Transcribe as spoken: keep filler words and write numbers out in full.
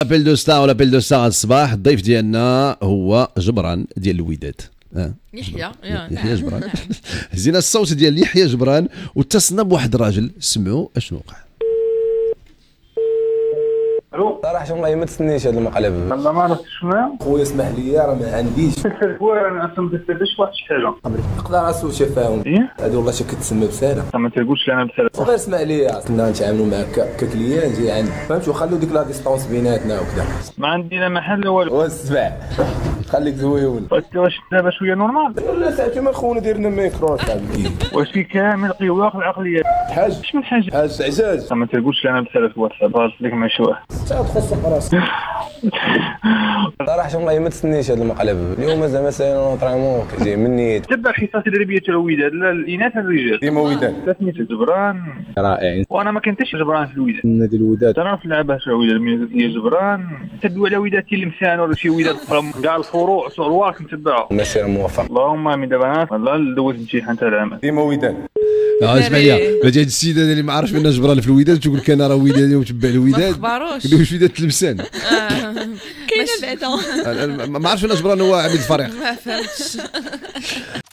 لابيل دو ستار ولا بيل دو ستار الصباح. الضيف ديالنا هو جبران ديال الوداد. اه يحيى يحيى جبران. هزينا الصوت ديال يحيى جبران واتصلنا بواحد الراجل. سمعوا اشنو وقع. الو صراحه والله ما تسنيش هذا المقلب. والله ما عرفت شنو خويا اسمح لي راه ما عنديش انا اصلا ما تسالش واحد شي حاجه. نقدر اسول تفاهم. ايه هذه والله شي كتسمى بساله. ما تقولش انا بساله. غير اسمع لي كنا نتعاملوا معاك ككليان جاي عندي فهمت وخلوا ديك لا ديستونس بيناتنا وكذا. ما عندي لا محل والو. واسمع خليك زويون. واش دابا شويه نورمال لا ساعتي ما خونا ديرنا الميكرو صاحبي. واش في كامل قواق العقليه حاج شنو الحاجه حاج عزاز. ما تقولش انا بساله في واتساب باش لك مشوه. تخص راسك. صراحه والله ما تسنيش هذا المقلب اليوم زعما ساير نطريمون جاي مني. تبع حصص تدريبيه الوداد الاناث الرجال ديما وداد سميتو جبران رائع. وانا ما كنتش جبران في الوداد. نادي الوداد انا في لعبه في الوداد هي جبران تدوي على وداد تلمسان ولا شي وداد كاع الفروع صوروات نتبعوا. مسير موفق اللهم امين. دابا انا والله دوزت الامتحان تاع العام ديما وداد. اه اسمع لي هاد السيده اللي ما عارفش منها جبران في الوداد تقول لك انا راه ودادي وتبع الوداد. ما خبروش قال له واش وداد تلمسان. كاينه بعدا ما عرفتش انا جبران هو عميد الفريق. ما فهمتش.